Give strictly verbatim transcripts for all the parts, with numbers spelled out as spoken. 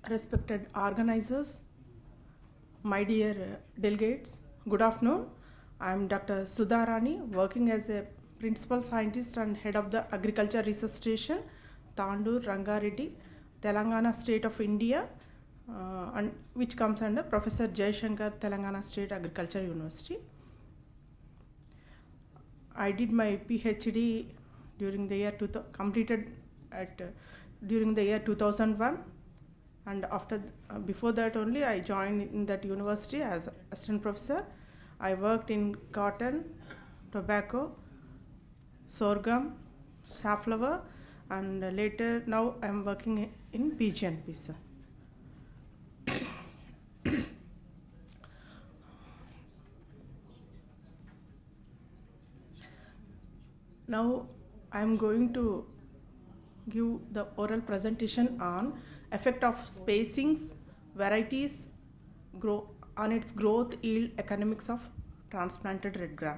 respected organizers, my dear delegates, good afternoon. I am Doctor Sudha Rani, working as a Principal Scientist and Head of the Agriculture Research Station, Tandur Rangareddy, Telangana State of India, uh, and which comes under Professor Jayashankar, Telangana State Agriculture University. I did my PhD during the year two thousand, completed at uh, during the year two thousand one, and after uh, before that only I joined in that university as assistant professor. I worked in cotton, tobacco, sorghum, safflower, and later now I am working in P G N P. Sir. Now I am going to give the oral presentation on effect of spacings, varieties, grow on its growth, yield, economics of transplanted red gram.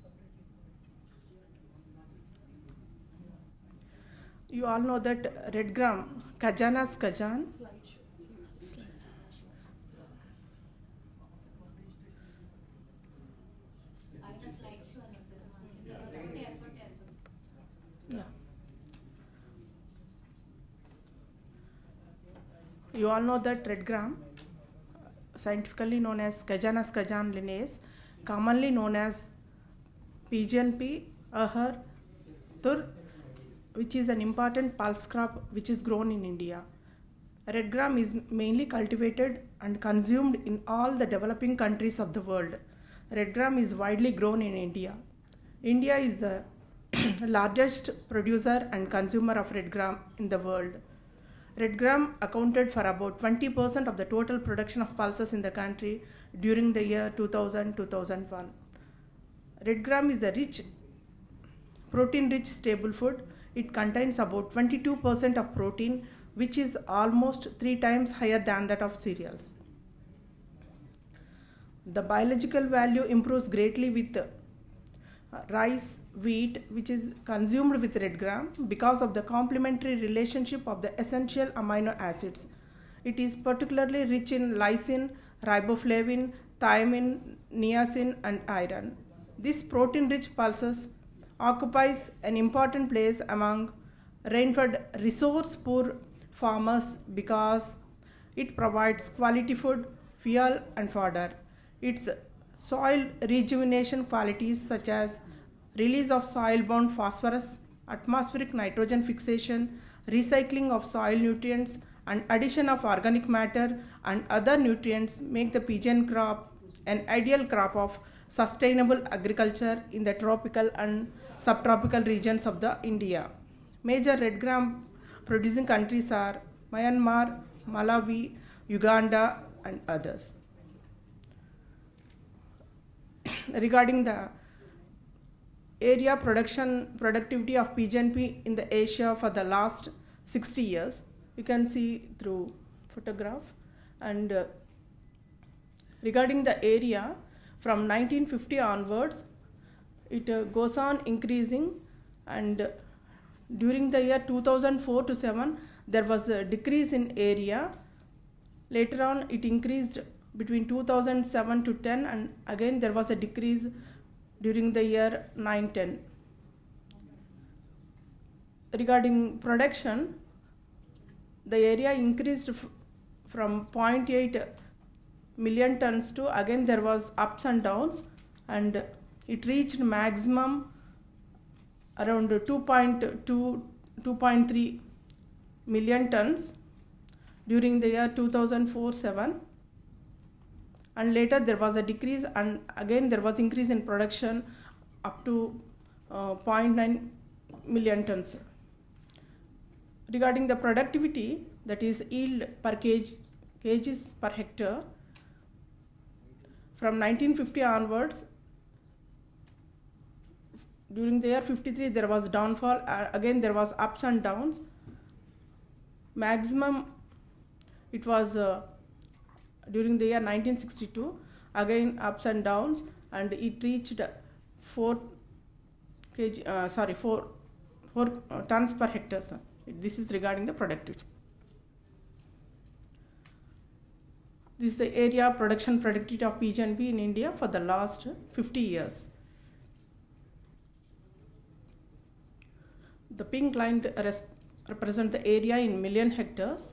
You all know that red gram, Khajana's Khajan. You all know that red gram, scientifically known as Khajana's Khajan linnaeus, commonly known as P G N P, Ahar, Tur, which is an important pulse crop which is grown in India. Red gram is mainly cultivated and consumed in all the developing countries of the world. Red gram is widely grown in India. India is the largest producer and consumer of red gram in the world. Red gram accounted for about twenty percent of the total production of pulses in the country during the year two thousand to two thousand one. Red gram is a rich, protein-rich staple food. It contains about twenty-two percent of protein, which is almost three times higher than that of cereals. The biological value improves greatly with rice, wheat, which is consumed with red gram because of the complementary relationship of the essential amino acids. It is particularly rich in lysine, riboflavin, thiamine, niacin, and iron. This protein-rich pulses occupies an important place among rainfed resource-poor farmers because it provides quality food, fuel, and fodder. Its soil rejuvenation qualities such as release of soil-bound phosphorus, atmospheric nitrogen fixation, recycling of soil nutrients, and addition of organic matter and other nutrients make the P G N crop an ideal crop of sustainable agriculture in the tropical and subtropical regions of the India. Major red gram producing countries are Myanmar, Malawi, Uganda, and others. Regarding the area production productivity of P G N P in the Asia for the last sixty years, you can see through photograph. And uh, regarding the area, from nineteen fifty onwards, it uh, goes on increasing, and uh, during the year two thousand four to seven, there was a decrease in area. Later on, it increased between two thousand seven to ten, and again there was a decrease during the year nine ten. Regarding production, the area increased from zero point eight million tons to, again there was ups and downs, and it reached maximum around two point two, two point three million tons during the year two thousand four to seven. And later there was a decrease, and again there was increase in production up to uh, zero point nine million tons. Regarding the productivity, that is yield per kg, kgs per hectare, from nineteen fifty onwards, during the year fifty-three there was downfall, uh, again there was ups and downs. Maximum it was uh, during the year nineteen sixty-two, again ups and downs, and it reached four kg, uh, sorry, four, four uh, tons per hectare. Sir. This is regarding the productivity. This is the area production productivity of P G N P in India for the last fifty years. The pink line represents the area in million hectares.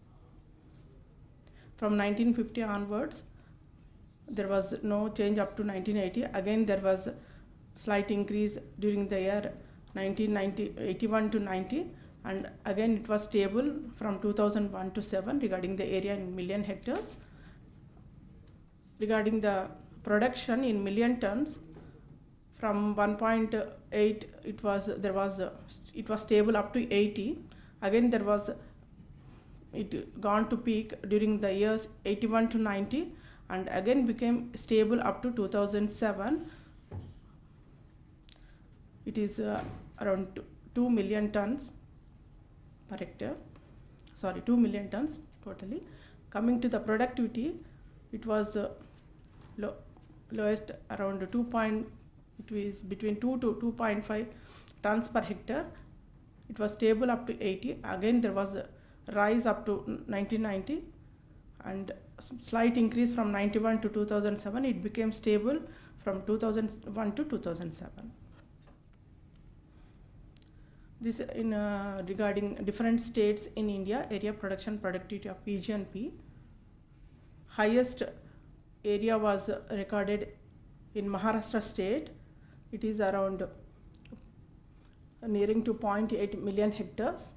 From nineteen fifty onwards, there was no change up to nineteen eighty. Again, there was slight increase during the year nineteen eighty-one to ninety, and again it was stable from two thousand one to seven regarding the area in million hectares. Regarding the production in million tons, from one point eight it was there was it was stable up to eighty. Again there was it gone to peak during the years eighty-one to ninety, and again became stable up to two thousand seven. It is uh, around two million tons per hectare, sorry two million tons totally. Coming to the productivity, it was uh, low, lowest around two point, it was between two to two point five tons per hectare. It was stable up to eighty. Again there was a rise up to nineteen ninety, and slight increase from ninety-one to two thousand seven. It became stable from two thousand one to two thousand seven. This in uh, regarding different states in India, area production productivity of P G N P. Highest area was recorded in Maharashtra state. It is around nearing to zero point eight million hectares.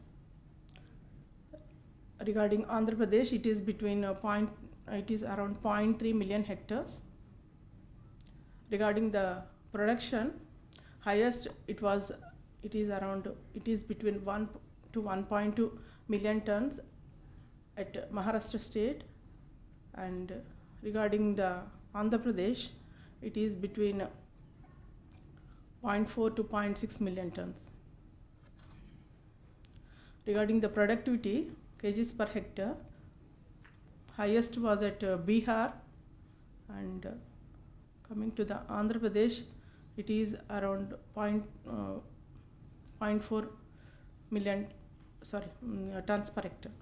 Regarding Andhra Pradesh, it is between uh, point, it is around zero point three million hectares. Regarding the production, highest it was, it is around, it is between one to one point two million tons at Maharashtra state, and regarding the Andhra Pradesh, it is between zero point four to zero point six million tons. Regarding the productivity, kgs per hectare, highest was at uh, Bihar, and uh, coming to the Andhra Pradesh, it is around zero point four million, sorry, um, tons per hectare.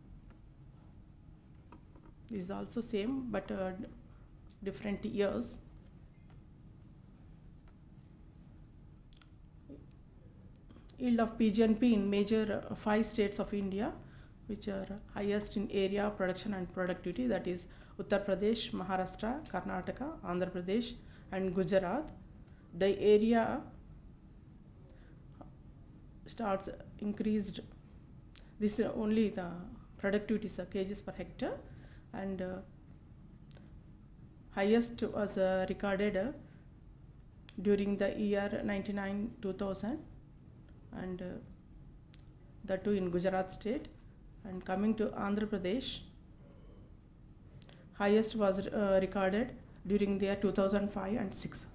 This is also same, but uh, different years. Yield of P G N P in major uh, five states of India, which are highest in area, production and productivity, that is Uttar Pradesh, Maharashtra, Karnataka, Andhra Pradesh and Gujarat. The area starts increased, this is only the productivity is uh, kgs per hectare, and uh, highest was uh, recorded uh, during the year ninety-nine two thousand, and uh, that too in Gujarat state. And coming to Andhra Pradesh, highest was uh, recorded during the year two thousand five and six.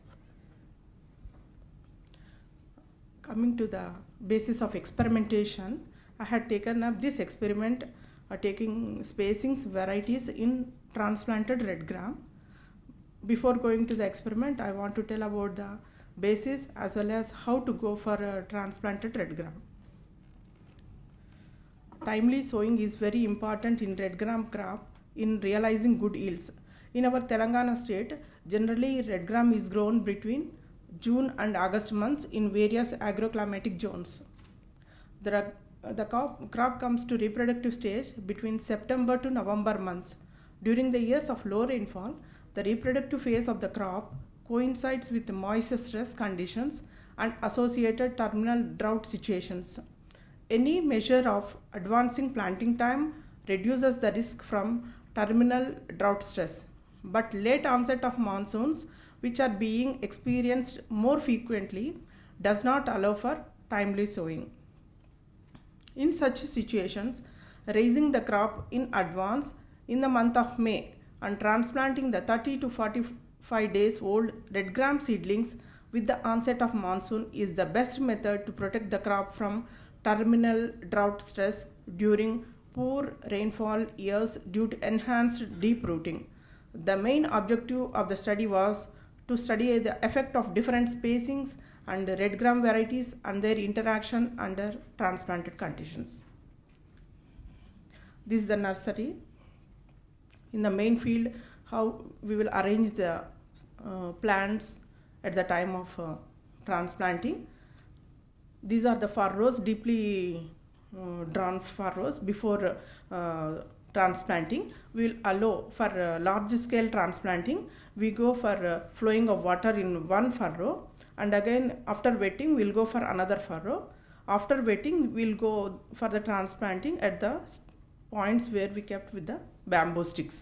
Coming to the basis of experimentation, I had taken up this experiment uh, taking spacings varieties in transplanted red gram. Before going to the experiment, I want to tell about the basis as well as how to go for uh, transplanted red gram. Timely sowing is very important in red gram crop in realizing good yields. In our Telangana state, generally red gram is grown between June and August months in various agroclimatic zones. The, the crop, crop comes to reproductive stage between September to November months. During the years of low rainfall, the reproductive phase of the crop coincides with the moisture stress conditions and associated terminal drought situations. Any measure of advancing planting time reduces the risk from terminal drought stress, but late onset of monsoons, which are being experienced more frequently, does not allow for timely sowing. In such situations, raising the crop in advance in the month of May and transplanting the thirty to forty-five days old red gram seedlings with the onset of monsoon is the best method to protect the crop from terminal drought stress during poor rainfall years due to enhanced deep rooting. The main objective of the study was to study the effect of different spacings and red gram varieties and their interaction under transplanted conditions. This is the nursery. in the main field, how we will arrange the uh, plants at the time of uh, transplanting. These are the furrows, deeply uh, drawn furrows before uh, transplanting. We will allow for uh, large scale transplanting, we go for uh, flowing of water in one furrow, and again after wetting we will go for another furrow. After wetting we will go for the transplanting at the points where we kept with the bamboo sticks.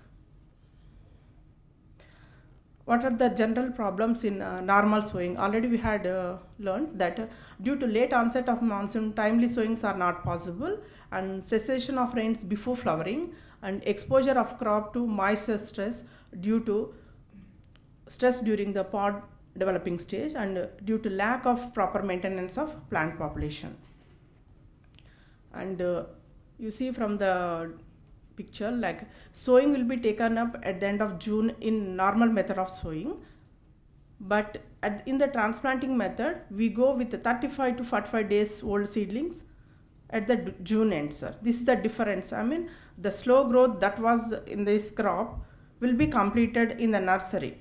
What are the general problems in uh, normal sowing? Already we had uh, learned that uh, due to late onset of monsoon, timely sowings are not possible, and cessation of rains before flowering, and exposure of crop to moisture stress due to stress during the pod developing stage, and uh, due to lack of proper maintenance of plant population. And uh, you see from the picture, like sowing will be taken up at the end of June in normal method of sowing, but at, in the transplanting method we go with the thirty-five to forty-five days old seedlings at the June end, sir. This is the difference. I mean, the slow growth that was in this crop will be completed in the nursery.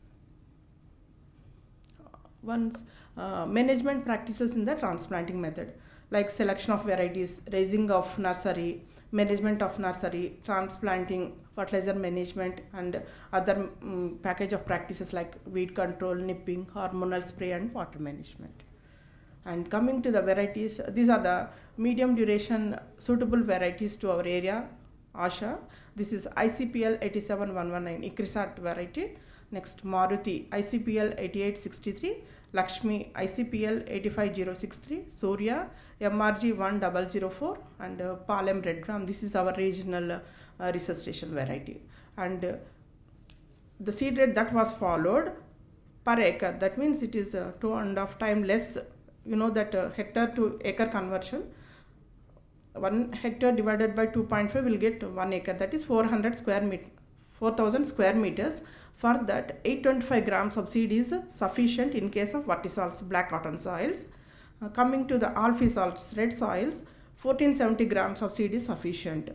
Once uh, management practices in the transplanting method, like selection of varieties, raising of nursery, management of nursery, transplanting, fertilizer management, and other um, package of practices like weed control, nipping, hormonal spray, and water management. And coming to the varieties, these are the medium duration suitable varieties to our area, Asha. This is I C P L eighty-seven one one nine, Ikrisat variety. Next, Maruti, I C P L eighty-eight sixty-three, Lakshmi, I C P L eighty-five zero six three, Surya, M R G one zero zero four, and uh, Palem Red Gram. This is our regional uh, resuscitation variety. And uh, the seed rate that was followed per acre, that means it is uh, two and a half time less, you know that uh, hectare to acre conversion. One hectare divided by two point five will get one acre, that is four hundred square meter, four thousand square meters. For that, eight hundred twenty-five grams of seed is sufficient in case of vertisols, black cotton soils. Uh, coming to the alphisols, red soils, fourteen seventy grams of seed is sufficient.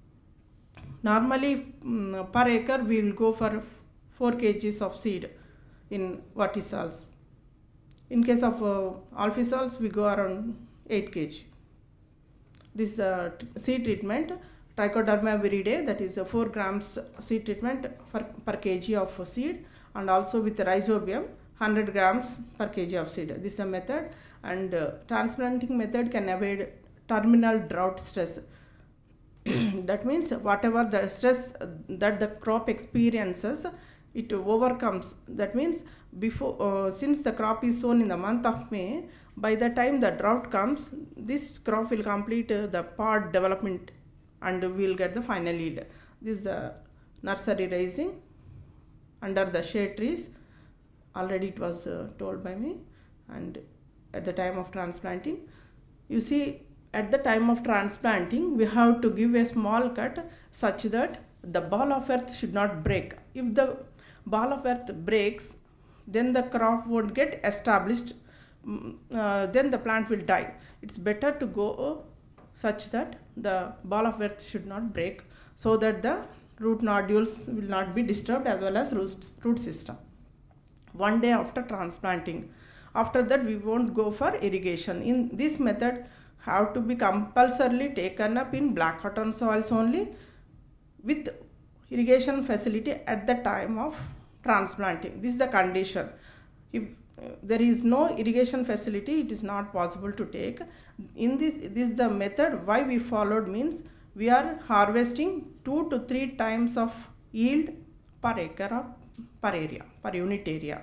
Normally, um, per acre we will go for four kilograms of seed in vertisols. In case of uh, alphisols, we go around eight kilograms. This uh, seed treatment, Trichoderma viridae, that is uh, four grams seed treatment per, per kg of seed, and also with rhizobium, one hundred grams per kg of seed. This is a method, and uh, transplanting method can avoid terminal drought stress. That means whatever the stress that the crop experiences, it overcomes. That means before, uh, since the crop is sown in the month of May, by the time the drought comes, this crop will complete uh, the pod development, and we will get the final yield. This is the nursery raising under the shade trees. Already it was uh, told by me. And at the time of transplanting, you see, at the time of transplanting, we have to give a small cut such that the ball of earth should not break. If the ball of earth breaks, then the crop won't get established, uh, then the plant will die. It's better to go such that the ball of earth should not break, so that the root nodules will not be disturbed, as well as root, root system. One day after transplanting, after that we won't go for irrigation. In this method, have to be compulsorily taken up in black cotton soils only, with irrigation facility at the time of transplanting. This is the condition. If uh, there is no irrigation facility, it is not possible to take. In this, this is the method why we followed, means we are harvesting two to three times of yield per acre or per area, per unit area.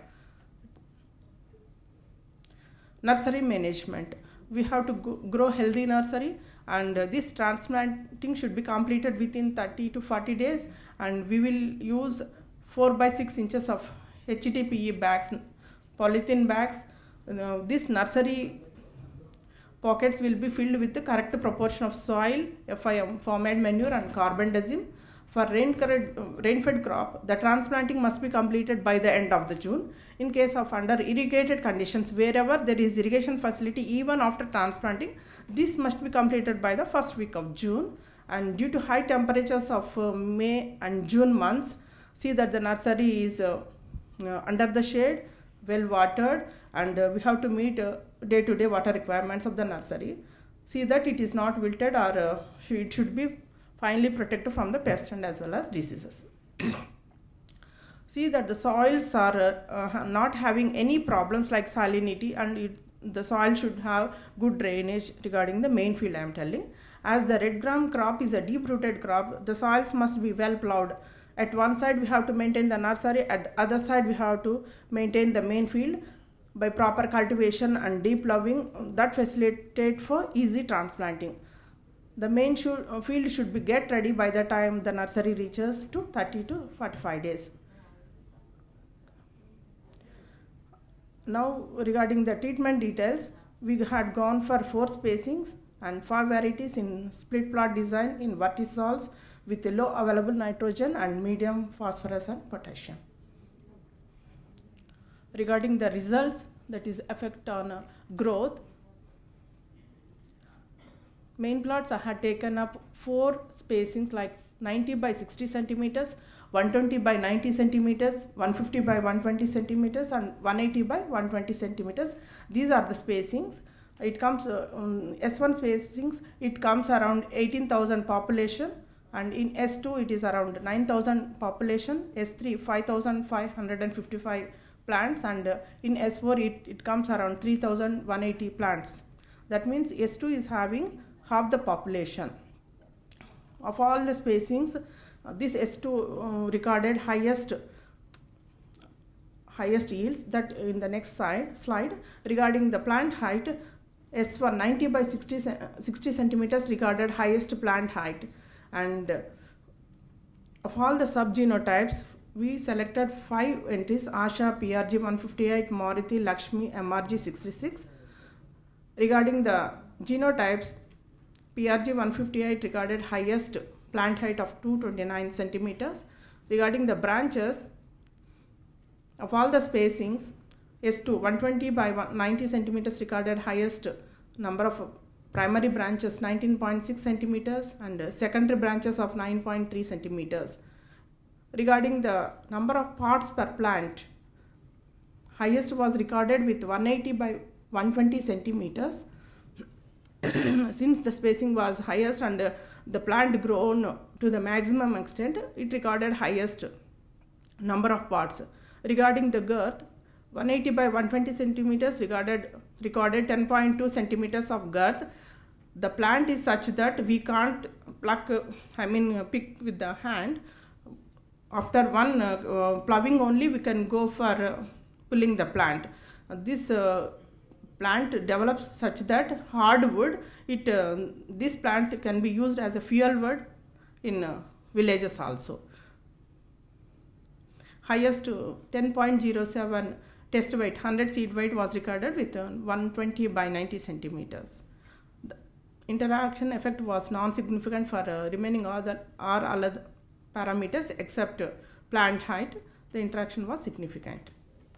Nursery management. We have to grow healthy nursery, and uh, this transplanting should be completed within thirty to forty days, and we will use four by six inches of H T P E bags, polythene bags. Uh, this nursery pockets will be filled with the correct proportion of soil, F I M, formed manure, and carbendazim. For rain-fed crop, the transplanting must be completed by the end of the June. In case of under irrigated conditions, wherever there is irrigation facility, even after transplanting, this must be completed by the first week of June. And due to high temperatures of uh, May and June months, see that the nursery is uh, uh, under the shade, well watered, and uh, we have to meet uh, day-to-day water requirements of the nursery. See that it is not wilted, or uh, it should be finely protected from the pests and as well as diseases. See that the soils are uh, uh, not having any problems like salinity, and it, the soil should have good drainage regarding the main field I am telling. As the red gram crop is a deep rooted crop, the soils must be well plowed. At one side we have to maintain the nursery, at the other side we have to maintain the main field by proper cultivation and deep ploughing that facilitate for easy transplanting. The main should, uh, field should be get ready by the time the nursery reaches to thirty to forty-five days. Now regarding the treatment details, we had gone for four spacings and five varieties in split plot design in vertisols with a low available nitrogen and medium phosphorus and potassium. Regarding the results, that is effect on uh, growth, main plots I had taken up four spacings like ninety by sixty centimeters, one twenty by ninety centimeters, one fifty by one twenty centimeters, and one eighty by one twenty centimeters. These are the spacings. It comes uh, um, S one spacings, it comes around eighteen thousand population, and in S two it is around nine thousand population, S three five thousand five hundred fifty-five plants, and uh, in S four it, it comes around three thousand one hundred eighty plants. That means S two is having half the population. Of all the spacings, uh, this S two uh, recorded highest highest yields. That in the next slide, slide regarding the plant height, S one ninety by sixty, sixty centimeters recorded highest plant height, and uh, of all the subgenotypes, we selected five entries: Asha, P R G one fifty-eight, Maruti, Lakshmi, M R G sixty-six. Regarding the genotypes, P R G one fifty-eight recorded highest plant height of two hundred twenty-nine centimeters. Regarding the branches, of all the spacings, S two one twenty by ninety centimeters recorded highest number of primary branches nineteen point six centimeters and secondary branches of nine point three centimeters. Regarding the number of pods per plant, highest was recorded with one eighty by one twenty centimeters. Since the spacing was highest and uh, the plant grown to the maximum extent, it recorded highest number of pods. Regarding the girth, one eighty by one twenty centimeters recorded recorded ten point two centimeters of girth. The plant is such that we can't pluck, uh, I mean uh, pick with the hand. After one uh, uh, ploughing only, we can go for uh, pulling the plant. Uh, this uh, plant develops such that hardwood, it uh, this plant can be used as a fuel wood in uh, villages also. Highest uh, ten point zero seven test weight, one hundred seed weight was recorded with uh, one twenty by ninety centimeters. The interaction effect was non-significant for uh, remaining other or other parameters except uh, plant height. The interaction was significant.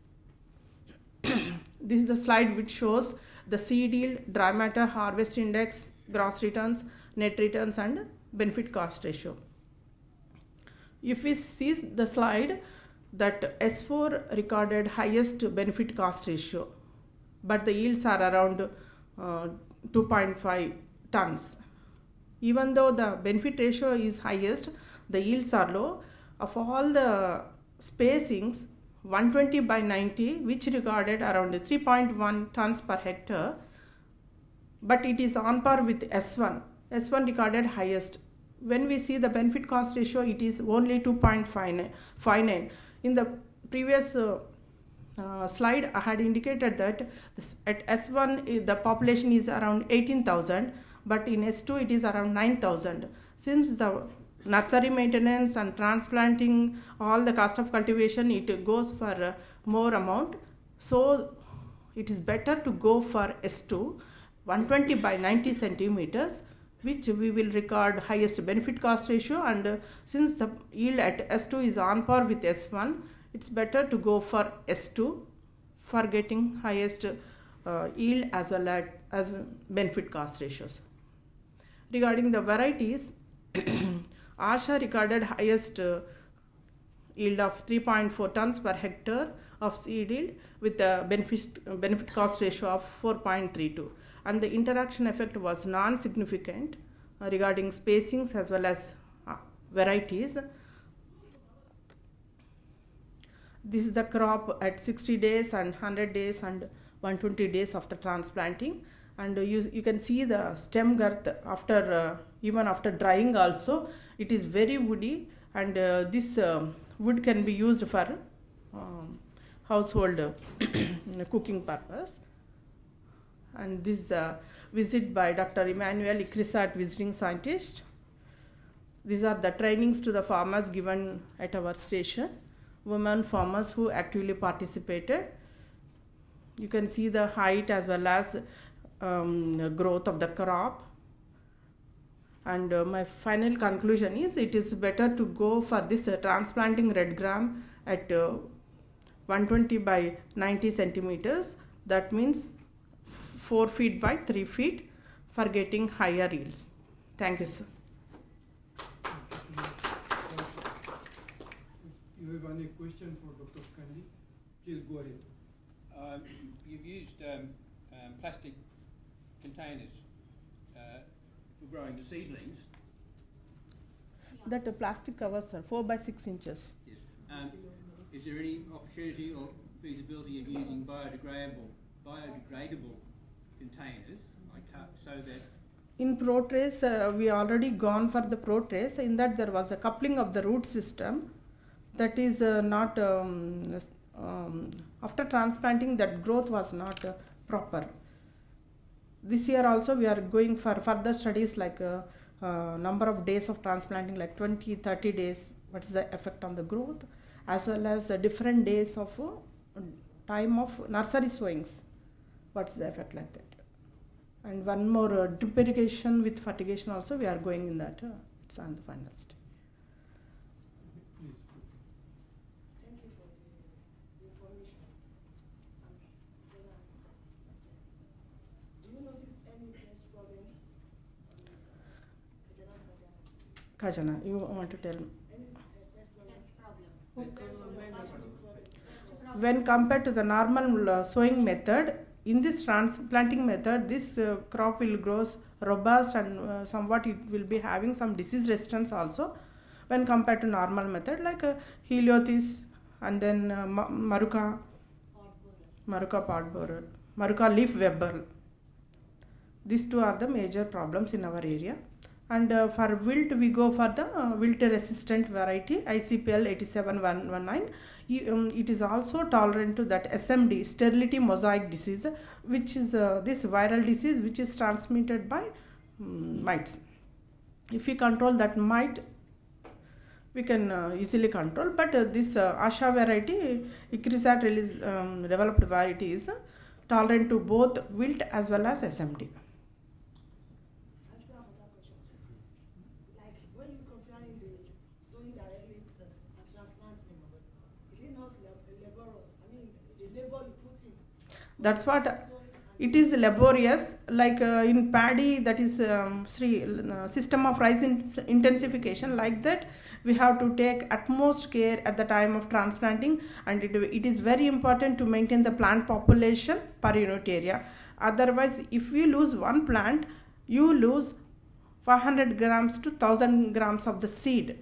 This is the slide which shows the seed yield, dry matter, harvest index, gross returns, net returns, and benefit cost ratio. If we see the slide, that S four recorded highest benefit cost ratio, but the yields are around uh, two point five tons. Even though the benefit ratio is highest, the yields are low. Of all the spacings, one twenty by ninety, which recorded around three point one tons per hectare, but it is on par with S one. S one recorded highest. When we see the benefit cost ratio, it is only two point five nine. In the previous uh, uh, slide, I had indicated that this, at S one the population is around eighteen thousand, but in S two it is around nine thousand. Since the nursery maintenance and transplanting, all the cost of cultivation, it goes for uh, more amount, so it is better to go for S two, one twenty by ninety centimeters, which we will record highest benefit cost ratio, and uh, since the yield at S two is on par with S one, it's better to go for S two for getting highest uh, yield as well as, as benefit cost ratios. Regarding the varieties, Asha recorded highest uh, yield of three point four tons per hectare of seed yield with a benefit, benefit cost ratio of four point three two, and the interaction effect was non-significant uh, regarding spacings as well as uh, varieties. This is the crop at sixty days and one hundred days and one hundred twenty days after transplanting, and uh, you, you can see the stem girth after uh, even after drying also. It is very woody, and uh, this um, wood can be used for um, household uh, cooking purpose. And this uh, visit by Doctor Emmanuel Ikrisat, visiting scientist. These are the trainings to the farmers given at our station. Women farmers who actively participated. You can see the height as well as um, growth of the crop. And uh, my final conclusion is it is better to go for this uh, transplanting red gram at uh, one hundred twenty by ninety centimeters. That means four feet by three feet for getting higher yields. Thank you, sir. You have any question for Doctor Kandi? Please go ahead. Um, you've used um, um, plastic containers uh, for growing the seedlings. That uh, plastic covers, sir, four by six inches. Yes. Um, is there any opportunity or feasibility of using biodegradable, biodegradable containers like cups so that? In ProTrace, uh, we already gone for the ProTrace. In that there was a coupling of the root system. That is uh, not, um, um, after transplanting, that growth was not uh, proper. This year also we are going for further studies like uh, uh, number of days of transplanting, like twenty, thirty days, what is the effect on the growth, as well as uh, different days of uh, time of nursery sowings, what's the effect like that. And one more uh, drip irrigation with fertigation also we are going in that, uh, it's on the final stage. Kajana, you want to tell me? When compared to the normal uh, sowing method, in this transplanting method, this uh, crop will grow robust and uh, somewhat it will be having some disease resistance also when compared to normal method like uh, Heliothis and then uh, Maruca, Maruca pod borer, Maruca leaf webber. These two are the major problems in our area. And uh, for wilt, we go for the uh, wilt resistant variety I C P L eight seven one one nine. Um, it is also tolerant to that S M D, sterility mosaic disease, which is uh, this viral disease which is transmitted by um, mites. If we control that mite, we can uh, easily control. But uh, this uh, Asha variety, Ikrisat release um, developed variety is uh, tolerant to both wilt as well as S M D. That's what it is laborious, like uh, in paddy, that is um, Sri, uh, system of rice in intensification, like that we have to take utmost care at the time of transplanting, and it, it is very important to maintain the plant population per unit area. Otherwise, if we lose one plant, you lose five hundred grams to one thousand grams of the seed.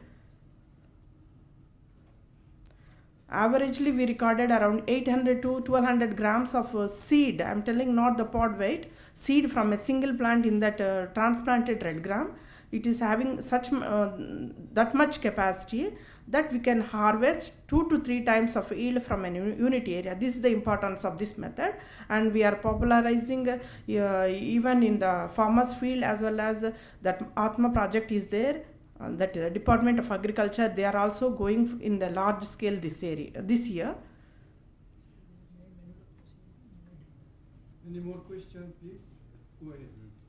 Averagely, we recorded around eight hundred to twelve hundred grams of uh, seed. I'm telling not the pod weight, seed from a single plant in that uh, transplanted red gram. It is having such uh, that much capacity that we can harvest two to three times of yield from a unit area. This is the importance of this method, and we are popularizing uh, uh, even in the farmers field as well as uh, that Atma project is there. Uh, that uh, Department of Agriculture, they are also going in the large scale this area this year. Any more questions, please? Go ahead.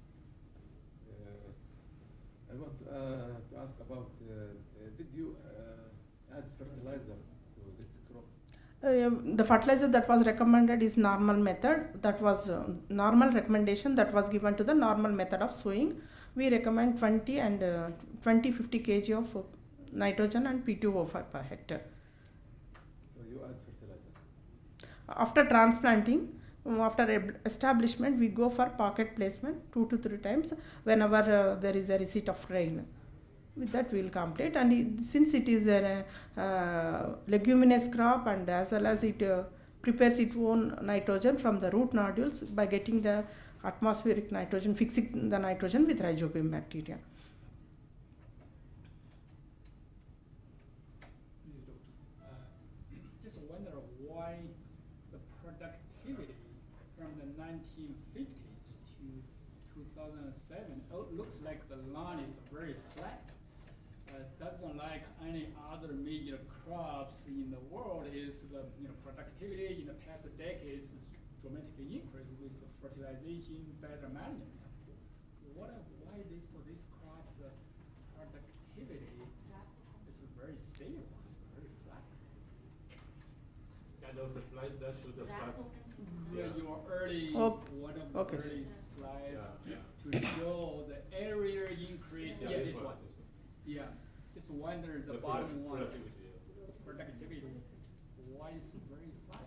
Uh, I want uh, to ask about uh, uh, did you uh, add fertilizer to this crop? Uh, the fertilizer that was recommended is normal method. That was uh, normal recommendation that was given to the normal method of sowing. we recommend twenty and uh, twenty fifty kilograms of uh, nitrogen and P two O five per hectare. So you add fertilizer. After transplanting, um, after ab- establishment, we go for pocket placement two to three times whenever uh, there is a receipt of rain. With that, we will complete. And it, since it is a uh, leguminous crop, and as well as it uh, prepares its own nitrogen from the root nodules by getting the atmospheric nitrogen, fixing the nitrogen with rhizobium bacteria. Please, doctor. Uh, just wonder why the productivity from the nineteen fifties to two thousand seven, oh, looks like the line is very flat. Uh, doesn't like any other major crops in the world is the you know productivity in the past decades is dramatically increased with the fertilization, better management. What why this for this crops the productivity is very stable, it's very flat. And also slide that shows the flat. Yeah, your early Oh, one of the okay. early slides Yeah, to show the area increase. Yeah, Yeah, this this one. one. Yeah, just wonder the The bottom product- one. productivity, yeah. Productivity. Why is it very flat?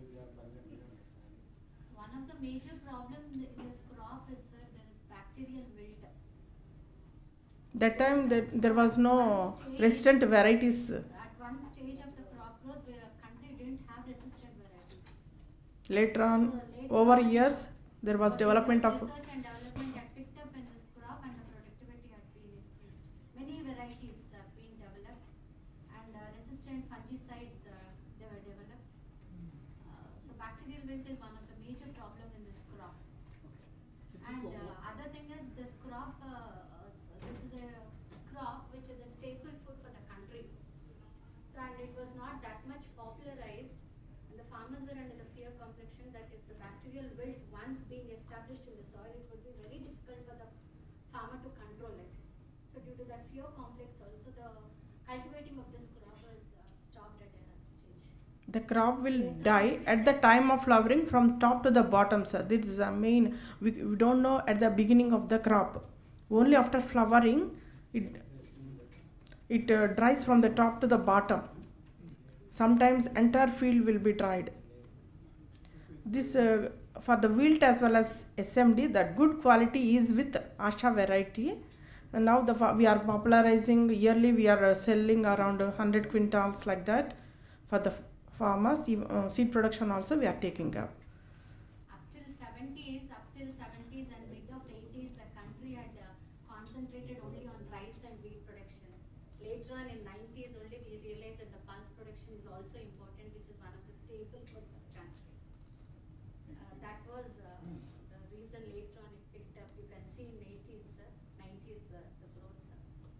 One of the major problems in this crop is sir, there is bacterial wilt. That time that there was no resistant varieties. At one stage of the crop growth, the country didn't have resistant varieties. Later on, So later over on, years, there was over development years, of research and development had picked up in this crop, and the productivity had been increased. Many varieties have been developed, and uh, resistant fungicides uh, they were developed. Uh, so bacterial wilt is one of the major problem in this crop. So just And the uh, one- other thing is this crop, uh, uh, this is a crop which is a staple food for the country. So and it was not that much popularized, and the farmers were under the fear complexion that if the bacterial wilt once being established in the soil, it would be very difficult for the farmer to control it. So due to that fear complex also, the cultivating of this crop was uh, stopped at a stage. the crop will die at the time of flowering from top to the bottom, sir. This is, I mean, we, we don't know at the beginning of the crop. Only after flowering, it it uh, dries from the top to the bottom. Sometimes entire field will be dried. This uh, for the wilt as well as S M D, that good quality is with Asha variety. And now the fa- we are popularizing yearly. We are uh, selling around one hundred quintals like that for the f- farmers. Ev- Uh, seed production also we are taking up. Up till seventies, up till seventies and mid of eighties, the country had uh, concentrated only on rice and wheat production. Later on in nineties, only we realized that the pulse production is also important, which is one of the staple for the country. Uh, that was uh, the reason later on it picked up. You can see in eighties, uh, nineties, uh, the growth. Uh,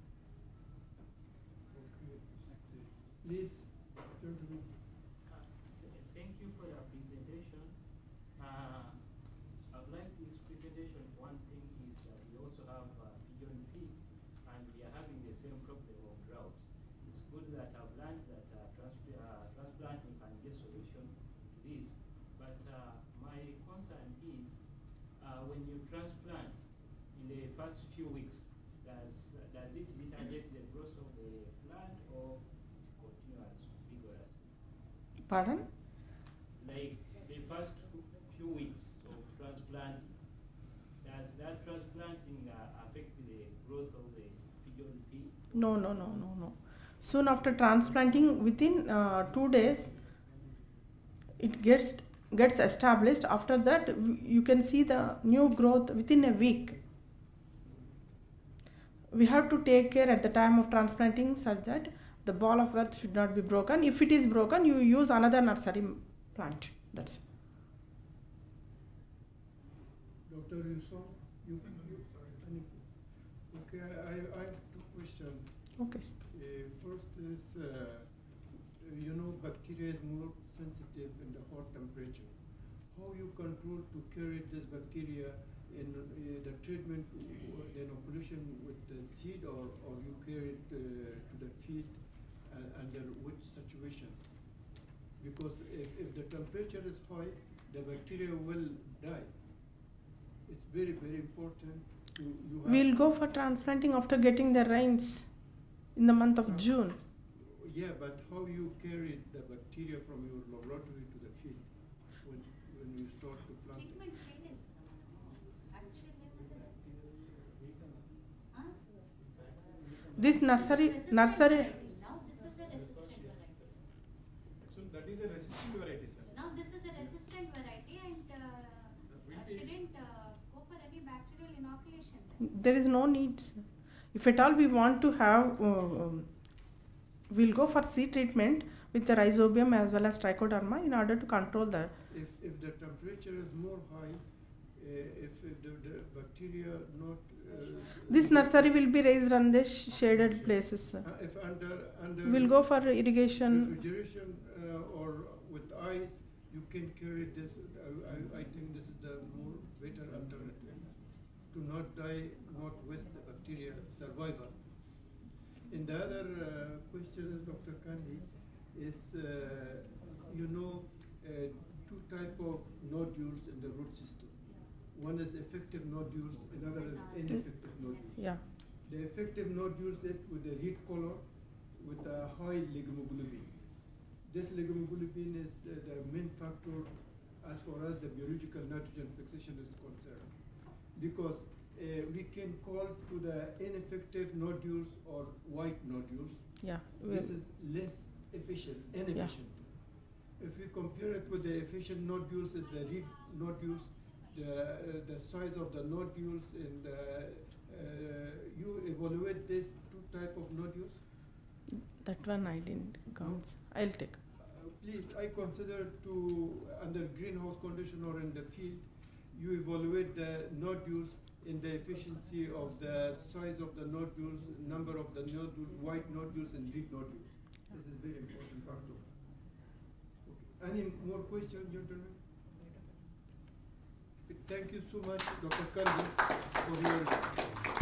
Okay. Please, turn to me. Uh, Thank you for your presentation. Uh, I'd like this presentation. One thing is that we also have uh, pigeon pea, and we are having the same problem of drought. It's good that I've learned that uh, trans- uh, transplanting can be a solution to this. But uh, my concern is uh, when you transplant in the first few weeks, does does it retardate the growth of the plant or continues vigorous? Pardon? Like the first few weeks of transplanting, does that transplanting uh, affect the growth of the pigeon pea? No, no, no, no, no. Soon after transplanting, within uh, two days, it gets gets established. After that, w- you can see the new growth within a week. We have to take care at the time of transplanting such that the ball of earth should not be broken. If it is broken, you use another nursery plant. That's Doctor Yusuf, you, you, any, okay, I, I have two questions. okay. Uh, first is, uh, you know, bacteria is more sensitive in the hot temperature. How you control to carry this bacteria in uh, the treatment, uh, the inoculation with the seed, or, or you carry it uh, to the field uh, under which situation? Because if, if the temperature is high, the bacteria will die. It's very, very important to You, you have We'll go for transplanting after getting the rains in the month of June. Yeah, but how you carry the bacteria from your laboratory to the field when, when you start to plant? Treatment failed. Actually, huh? This nursery, Resistant nursery, variety. Now this is a resistant variety. So that is a resistant variety, sir. Now this is a resistant variety and uh, uh, shouldn't uh, go for any bacterial inoculation. Then. there is no need. Sir. If at all we want to have, uh, um, we'll go for seed treatment with the rhizobium as well as trichoderma in order to control the. If, if the temperature is more high, uh, if, if the, the bacteria not. Uh, This nursery will be raised on the sh- shaded places. Sir. Uh, if under under We'll go for irrigation. refrigeration uh, or with ice, you can carry this. I, I, I think this is the more better alternative to not die, not waste the bacteria survival. And the other uh, question, Doctor Kandi, is uh, you know uh, two type of nodules in the root system. One is effective nodules, another is ineffective nodules. Yeah. The effective nodules is with a red color with a high ligomoglobin. This ligomoglobin is uh, the main factor as far as the biological nitrogen fixation is concerned. Because uh, we can call to the ineffective nodules or white nodules. Yeah. This is less efficient, inefficient. If we compare it with the efficient nodules, is the red nodules, the, uh, the size of the nodules, and uh, uh, you evaluate this two type of nodules? That one I didn't count. I'll take. Uh, please, I consider to, under greenhouse condition or in the field, you evaluate the nodules in the efficiency of the size of the nodules, number of the nodules, white nodules and red nodules. This is very important factor. Okay. Any more questions, gentlemen? Thank you so much, Doctor Kandi, for your